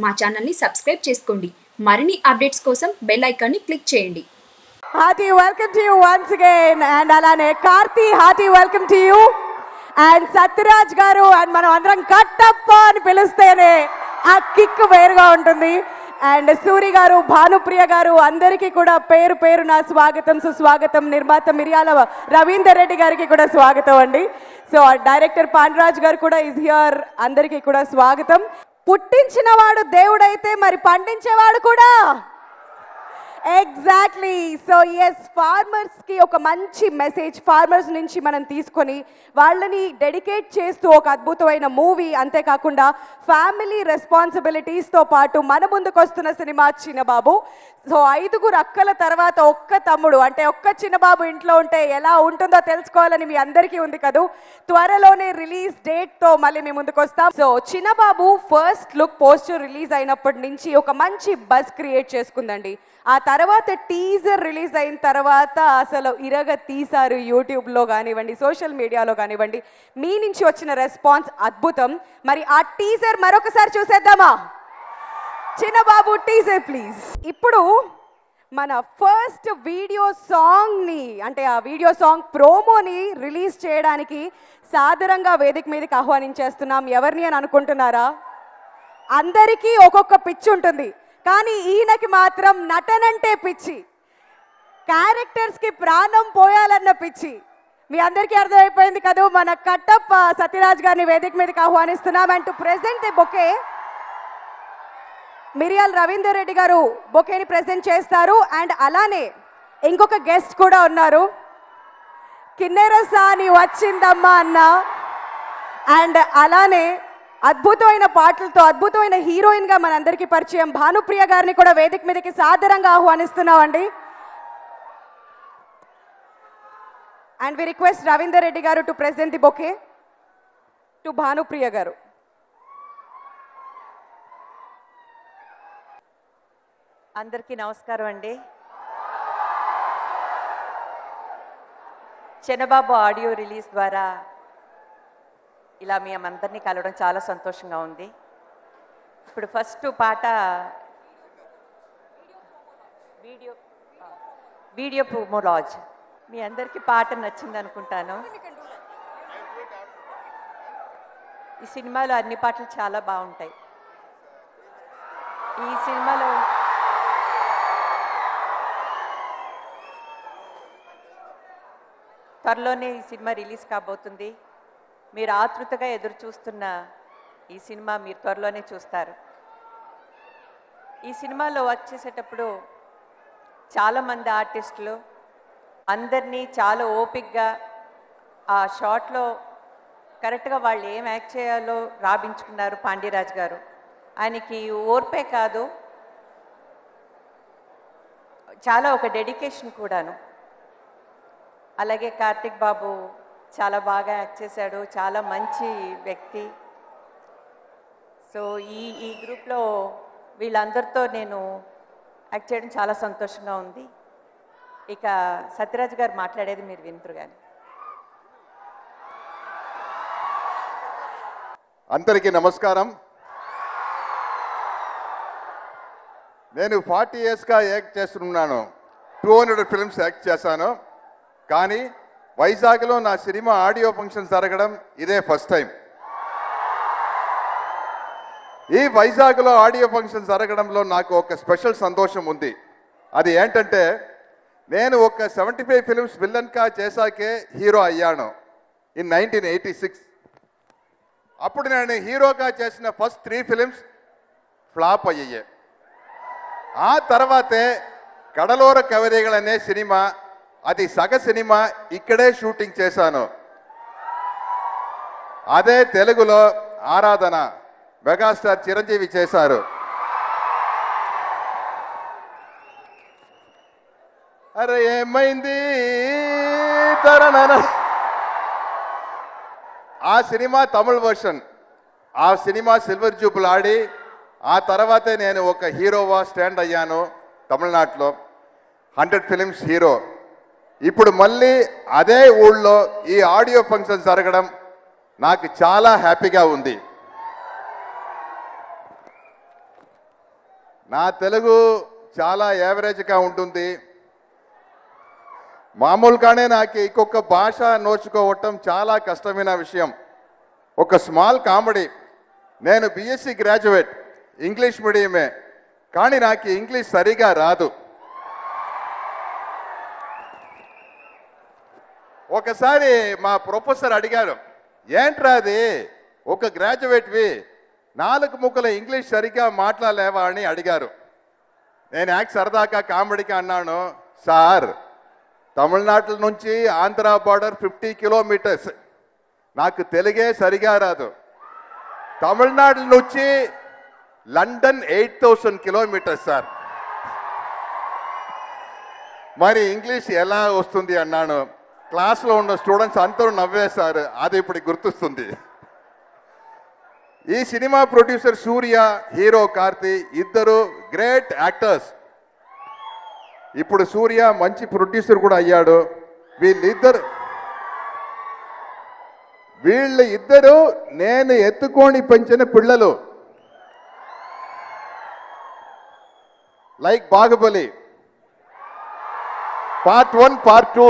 మా ఛానల్ని సబ్స్క్రైబ్ చేసుకోండి. మరిన్ని అప్డేట్స్ కోసం బెల్ ఐకాన్ని క్లిక్ చేయండి. Hearty welcome to you once again, and alane Karthi, hearty welcome to you, and Sathyaraj garu, and manam andaram kattappa ani pilustene aa kick veruga untundi, and Soori garu, Bhanupriya garu, andariki kuda peru peru na swagatam suswagatam, nirmata Miryala Ravindra Reddy gariki kuda swagatam andi. So our director Pandraj garu kuda is here, andariki kuda swagatam. Puttinchina vaadu devudaithe mari pandinchevadu kuda. Exactly. So yes, farmers ki oka manchi message farmers nunchi manam teeskoni vallani dedicate chestu oka adbhutamaina movie ante kakunda family responsibilities tho paatu mana munduku vastuna cinema Chinna Babu. So ఐదుగురు అక్కల తర్వాత ఒక్క తమ్ముడు అంటే ఒక్క చిన్న బాబు ఇంట్లో ఉంటే ఎలా ఉంటుందో తెలుసుకోవాలని మీ అందరికీ ఉంది కదూ. త్వరలోనే రిలీజ్ డేట్ తో మళ్ళీ మీ ముందుకు వస్తాం. So Chinna Babu first look poster release అయినప్పటి నుంచి ఒక మంచి బజ్ క్రియేట్ చేసుకుందండి. ఆ తర్వాత టీజర్ రిలీజ్ అయిన తర్వాత అసలు ఇరగ తీశారు. యూట్యూబ్లో కానివ్వండి, సోషల్ మీడియాలో కానివ్వండి, మీ నుంచి వచ్చిన రెస్పాన్స్ అద్భుతం. మరి ఆ టీజర్ మరొకసారి చూసేద్దామా? చిన్న బాబు టీజర్ ప్లీజ్. ఇప్పుడు మన ఫస్ట్ వీడియో సాంగ్ని అంటే ఆ వీడియో సాంగ్ ప్రోమోని రిలీజ్ చేయడానికి సాదరంగా వేదిక మీదకి ఆహ్వానించేస్తున్నాం. ఎవరిని అని అనుకుంటున్నారా? అందరికీ ఒక్కొక్క పిచ్చి ఉంటుంది, కానీ ఈయనకి మాత్రం నటనంటే పిచ్చి, క్యారెక్టర్స్కి ప్రాణం పోయాలన్న పిచ్చి. మీ అందరికీ అర్థమైపోయింది కదా. మన కట్టప్ప సత్యరాజ్ గారిని వేదిక మీదకి ఆహ్వానిస్తున్నాం. And to present the bouquet Miriyala Ravindra Reddy గారు బొకేని ప్రెజెంట్ చేస్తారు. అండ్ అలానే ఇంకొక గెస్ట్ కూడా ఉన్నారు, కిన్నెర సాని వచ్చిందమ్మా అన్న. అండ్ అలానే అద్భుతమైన పాటలతో అద్భుతమైన హీరోయిన్ గా మనందరికీ పరిచయం భానుప్రియ గారిని కూడా వేదిక మీదకి సాదరంగా ఆహ్వానిస్తున్నామండి. And we request Ravindra Reddy garu to present the bouquet to Bhanupriya garu. అందరికీ నమస్కారం అండి. చిన్నబాబు ఆడియో రిలీజ్ ద్వారా ఇలా మీ అందరినీ కలవడం చాలా సంతోషంగా ఉంది. ఇప్పుడు ఫస్ట్ పాట వీడియో ప్రోమోలాజ్. మీ అందరికీ పాట నచ్చింది అనుకుంటాను. ఈ సినిమాలో అన్ని పాటలు చాలా బాగుంటాయి. ఈ సినిమాలో త్వరలోనే ఈ సినిమా రిలీజ్ కాబోతుంది. మీరు ఆతృతగా ఎదురు చూస్తున్న ఈ సినిమా మీరు త్వరలోనే చూస్తారు. ఈ సినిమాలో వర్క్ చేసేటప్పుడు చాలామంది ఆర్టిస్టులు అందరినీ చాలా ఓపిక్గా ఆ షాట్లో కరెక్ట్గా వాళ్ళు ఏం యాక్ట్ చేయాలో రాబించుకున్నారు. పాండ్యరాజ్ గారు ఆయనకి ఓర్పే కాదు, చాలా ఒక డెడికేషన్ కూడాను. అలాగే కార్తిక్ బాబు చాలా బాగా యాక్ట్ చేశాడు, చాలా మంచి వ్యక్తి. సో ఈ గ్రూప్లో వీళ్ళందరితో నేను యాక్ట్ చేయడం చాలా సంతోషంగా ఉంది. ఇక సత్యరాజ్ గారు మాట్లాడేది మీరు వింటారు. కానీ అందరికీ నమస్కారం. నేను 40 yearsగా యాక్ట్ చేస్తున్నాను. 200 ఫిల్మ్స్ యాక్ట్ చేశాను. కానీ వైజాగ్లో నా సినిమా ఆడియో ఫంక్షన్ జరగడం ఇదే ఫస్ట్ టైం. ఈ వైజాగ్లో ఆడియో ఫంక్షన్ జరగడంలో నాకు ఒక స్పెషల్ సంతోషం ఉంది. అది ఏంటంటే నేను ఒక 75 ఫిల్మ్స్ విలన్గా చేశాకే హీరో అయ్యాను ఇన్ 1986. అప్పుడు నేను హీరోగా చేసిన ఫస్ట్ 3 ఫిల్మ్స్ ఫ్లాప్ అయ్యాయి. ఆ తర్వాతే కడలోర కవరేగల్ అనే సినిమా, అది సగ సినిమా ఇక్కడే షూటింగ్ చేశాను. అదే తెలుగులో ఆరాధన మెగాస్టార్ చిరంజీవి చేశారు. అరే ఏమైంది తరణన, ఆ సినిమా తమిళ వర్షన్. ఆ సినిమా సిల్వర్ జూబుల్ ఆడి ఆ తర్వాతే నేను ఒక హీరోవా స్టాండ్ అయ్యాను తమిళనాడులో. 100 ఫిలిమ్స్ హీరో. ఇప్పుడు మళ్ళీ అదే ఊళ్ళో ఈ ఆడియో ఫంక్షన్ జరగడం నాకు చాలా హ్యాపీగా ఉంది. నా తెలుగు చాలా యావరేజ్గా ఉంటుంది. మామూలుగానే నాకు ఇంకొక భాష నేర్చుకోవటం చాలా కష్టమైన విషయం. ఒక స్మాల్ కామెడీ. నేను బిఎస్సి గ్రాడ్యుయేట్, ఇంగ్లీష్ మీడియమే, కానీ నాకు ఇంగ్లీష్ సరిగా రాదు. ఒకసారి మా ప్రొఫెసర్ అడిగారు, ఏంట్రా అది ఒక గ్రాడ్యుయేట్వి 4 ముక్కల ఇంగ్లీష్ సరిగ్గా మాట్లాడలేవా అని అడిగారు. నేను సరదాగా కామెడీగా అన్నాను, సార్ తమిళనాడు నుంచి ఆంధ్ర బార్డర్ 50 కిలోమీటర్స్, నాకు తెలుగే సరిగా రాదు. తమిళనాడు నుంచి లండన్ 8000 కిలోమీటర్స్ సార్, మరి ఇంగ్లీష్ ఎలా వస్తుంది అన్నాను. క్లాస్లో ఉన్న స్టూడెంట్స్ అందరూ నవ్వేశారు. అది ఇప్పుడు గుర్తొస్తుంది. ఈ cinema producer Suriya, hero Karthi ఇద్దరు గ్రేట్ యాక్టర్స్. ఇప్పుడు సూర్య మంచి ప్రొడ్యూసర్ కూడా అయ్యాడు. వీళ్ళిద్దరు నేను ఎత్తుకొని పెంచిన పిల్లలు. Like Baahubali part 1, part 2.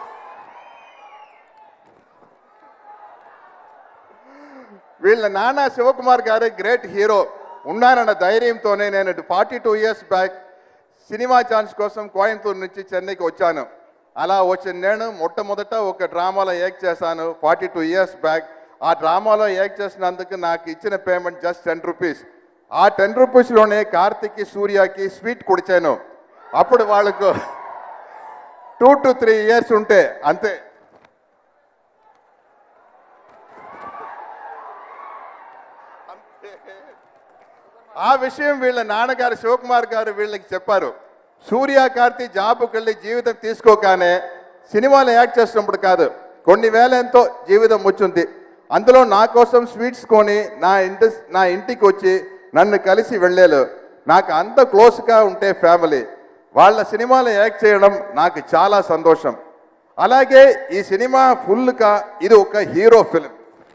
వీళ్ళ నాన్న శివకుమార్ గారు గ్రేట్ హీరో. ఉన్నానన్న ధైర్యంతోనే నేను 42 ఇయర్స్ బ్యాక్ సినిమా ఛాన్స్ కోసం కోయంబత్తూరు నుంచి చెన్నైకి వచ్చాను. అలా వచ్చిన నేను మొట్టమొదట ఒక డ్రామాలో యాక్ట్ చేశాను 42 ఇయర్స్ బ్యాక్. ఆ డ్రామాలో యాక్ట్ చేసినందుకు నాకు ఇచ్చిన పేమెంట్ జస్ట్ 10 రూపీస్. ఆ 10 రూపీస్లోనే కార్తిక్కి, సూర్యకి స్వీట్ కుడిచాను. అప్పుడు వాళ్ళకు 2 to 3 ఇయర్స్ ఉంటే అంతే. ఆ విషయం వీళ్ళ నాన్నగారు శివకుమార్ గారు వీళ్ళకి చెప్పారు. సూర్య కార్తి జాబ్కి వెళ్ళి జీవితం తీసుకోగానే సినిమాలో యాక్ట్ చేసినప్పుడు కాదు, కొన్ని వేల ఎంతో జీవితం వచ్చింది. అందులో నా కోసం స్వీట్స్ కొని నా ఇంటికి వచ్చి నన్ను కలిసి వెళ్ళారు. నాకు అంత క్లోజ్గా ఉంటే ఫ్యామిలీ. వాళ్ళ సినిమాలో యాక్ట్ చేయడం నాకు చాలా సంతోషం. అలాగే ఈ సినిమా ఫుల్గా ఇది ఒక హీరో ఫిలిం.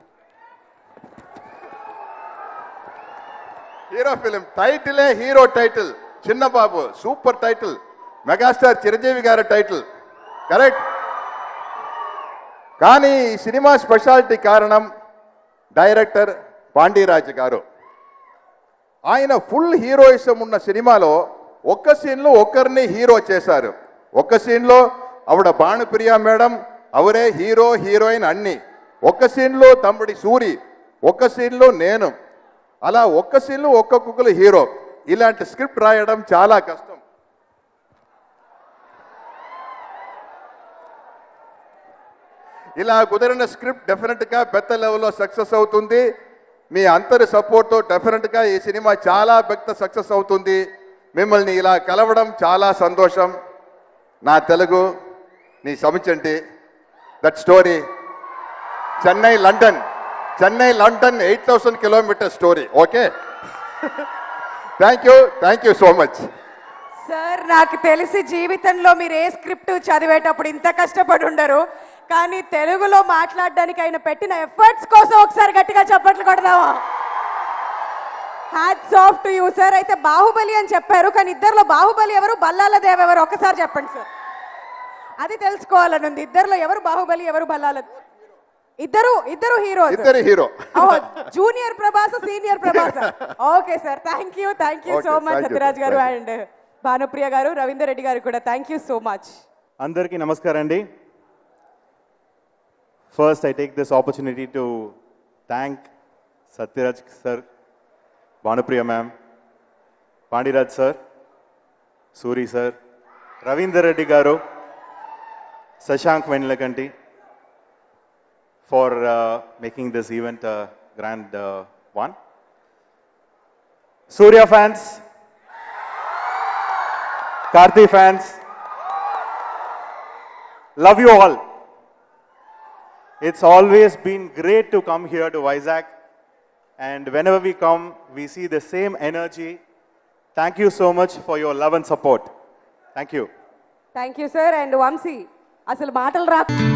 హీరో ఫిలిం టైటిలే hero title. Chinna Babu super title. Megastar Chiranjeevi garu title, correct. కానీ ఈ సినిమా స్పెషాలిటీ కారణం డైరెక్టర్ పాండిరాజ్ గారు. ఆయన ఫుల్ హీరోయిజం ఉన్న సినిమాలో ఒక్క సీన్లో ఒకరిని హీరో చేశారు. ఒక్క సీన్లో ఆవిడ భానుప్రియ మేడం, అవరే హీరో హీరోయిన్ అన్ని. ఒక్క సీన్లో తమ్ముడి సూరి, ఒక్క సీన్లో నేను. అలా ఒక్క సీన్లో ఒక్కొక్కరు హీరో. ఇలాంటి స్క్రిప్ట్ రాయడం చాలా కష్టం. ఇలా కుదిరిన స్క్రిప్ట్ డెఫినెట్గా పెద్ద లెవెల్లో సక్సెస్ అవుతుంది. మీ అందరి సపోర్ట్తో డెఫినెట్గా ఈ సినిమా చాలా పెద్ద సక్సెస్ అవుతుంది. మిమ్మల్ని ఇలా కలవడం చాలా సంతోషం. నా తెలుగు నీ సమిచండి. That story Chennai London 8000 kilometre story. Okay, thank you so much. Sir, నాకు తెలిసి జీవితంలో మీరు ఏ స్క్రిప్ట్ చదివేటప్పుడు ఇంత కష్టపడి ఉండరు. కానీ తెలుగులో మాట్లాడడానికి ఆయన పెట్టిన ఎఫర్ట్స్ కోసం ఒకసారి గట్టిగా చప్పట్లు కొడదామా? Hats off to you sir. అయితే బాహుబలి అని చెప్పారు, కానీ ఇద్దరిలో బాహుబలి ఎవరు, బల్లాల దేవ్ ఎవరు? ఒకసారి చెప్పండి సార్, అది తెలుసుకోవాలని ఉంది. ఇద్దరిలో ఎవరు బాహుబలి, ఎవరు బల్లాల? ఇద్దరు hero. Junior Prabhas, senior Prabhas. Okay sir, thank you so much Sathyaraj garu and Bhanupriya గారు, రవీందర్ రెడ్డి గారు కూడా థ్యాంక్ యూ సో మచ్. అందరికీ నమస్కారం అండి. First I take this opportunity to thank Sathyaraj sir, Bhanupriya ma'am, Pandiraj sir, Soori sir, Ravinder Reddy garu, Shashank వెన్లకంటి for making this event a grand one. Surya fans, Karthi fans, love you all. It's always been great to come here to Vizag, and whenever we come, we see the same energy. Thank you so much for your love and support. Thank you. Thank you sir. And Vamsi, అసలు మాటలు రా